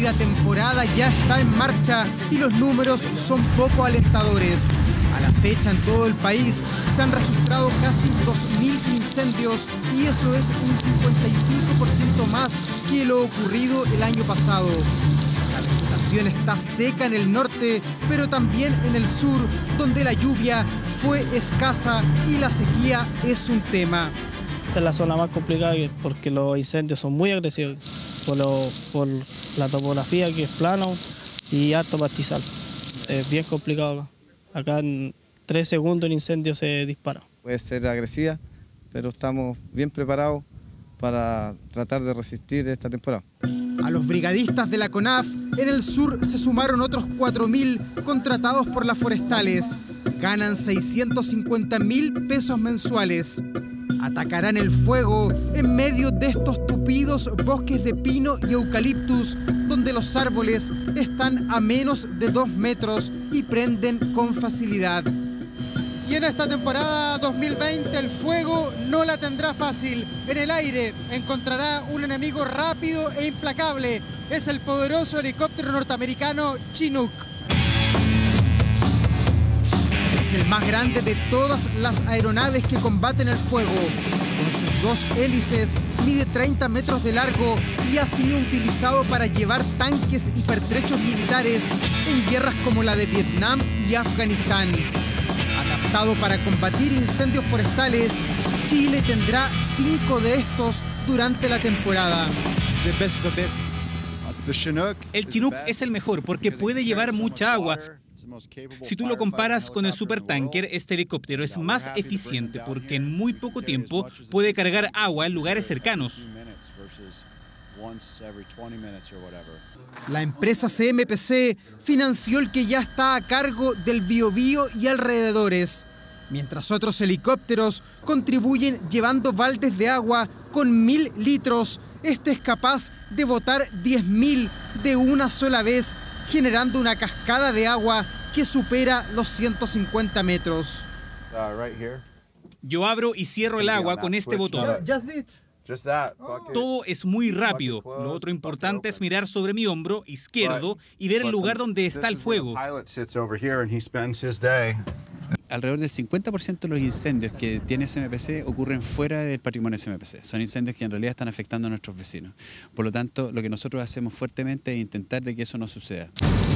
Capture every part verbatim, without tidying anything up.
la temporada ya está en marcha y los números son poco alentadores. A la fecha, en todo el país se han registrado casi dos mil incendios y eso es un cincuenta y cinco por ciento más que lo ocurrido el año pasado. La vegetación está seca en el norte, pero también en el sur, donde la lluvia fue escasa y la sequía es un tema. Esta es la zona más complicada porque los incendios son muy agresivos por, lo, por la topografía, que es plano y alto pastizal. Es bien complicado acá. Acá en tres segundos el incendio se dispara. Puede ser agresiva, pero estamos bien preparados para tratar de resistir esta temporada. A los brigadistas de la CONAF, en el sur se sumaron otros cuatro mil contratados por las forestales. Ganan seiscientos cincuenta mil pesos mensuales. Atacarán el fuego en medio de estos tupidos bosques de pino y eucaliptus, donde los árboles están a menos de dos metros y prenden con facilidad. Y en esta temporada dos mil veinte el fuego no la tendrá fácil. En el aire encontrará un enemigo rápido e implacable. Es el poderoso helicóptero norteamericano Chinook. Es el más grande de todas las aeronaves que combaten el fuego. Con sus dos hélices mide treinta metros de largo y ha sido utilizado para llevar tanques y pertrechos militares en guerras como la de Vietnam y Afganistán. Adaptado para combatir incendios forestales, Chile tendrá cinco de estos durante la temporada. El Chinook es el mejor porque puede llevar mucha agua. Si tú lo comparas con el supertanker, este helicóptero es más eficiente porque en muy poco tiempo puede cargar agua en lugares cercanos. La empresa C M P C financió el que ya está a cargo del Biobío y alrededores, mientras otros helicópteros contribuyen llevando baldes de agua con mil litros. Este es capaz de botar diez mil de una sola vez, generando una cascada de agua que supera los ciento cincuenta metros. Yo abro y cierro el agua con este botón. Todo es muy rápido. Lo otro importante es mirar sobre mi hombro izquierdo y ver el lugar donde está el fuego. Alrededor del cincuenta por ciento de los incendios que tiene S M P C ocurren fuera del patrimonio S M P C. Son incendios que en realidad están afectando a nuestros vecinos. Por lo tanto, lo que nosotros hacemos fuertemente es intentar de que eso no suceda.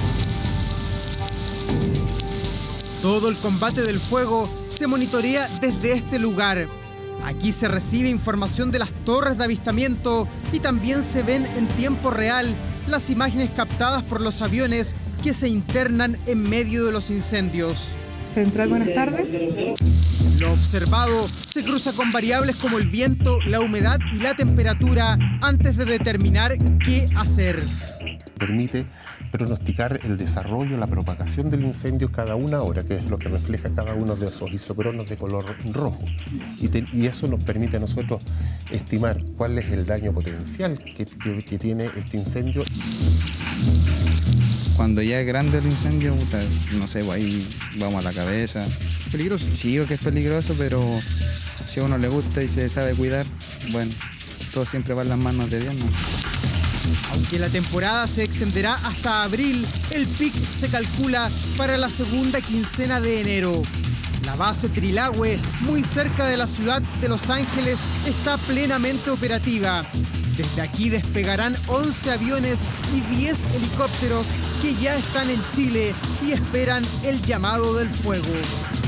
Todo el combate del fuego se monitorea desde este lugar. Aquí se recibe información de las torres de avistamiento y también se ven en tiempo real las imágenes captadas por los aviones que se internan en medio de los incendios. Central, buenas tardes. Lo observado se cruza con variables como el viento, la humedad y la temperatura antes de determinar qué hacer. Permite pronosticar el desarrollo, la propagación del incendio cada una hora, que es lo que refleja cada uno de esos isocronos de color rojo. Y, te, y eso nos permite a nosotros estimar cuál es el daño potencial que, que, que tiene este incendio. Cuando ya es grande el incendio, no sé, ahí vamos a la cabeza. ¿Peligroso? Sí, que es peligroso, pero si a uno le gusta y se sabe cuidar, bueno, todo siempre va en las manos de Dios, ¿no? Aunque la temporada se extenderá hasta abril, el pic se calcula para la segunda quincena de enero. La base Trilahue, muy cerca de la ciudad de Los Ángeles, está plenamente operativa. Desde aquí despegarán once aviones y diez helicópteros que ya están en Chile y esperan el llamado del fuego.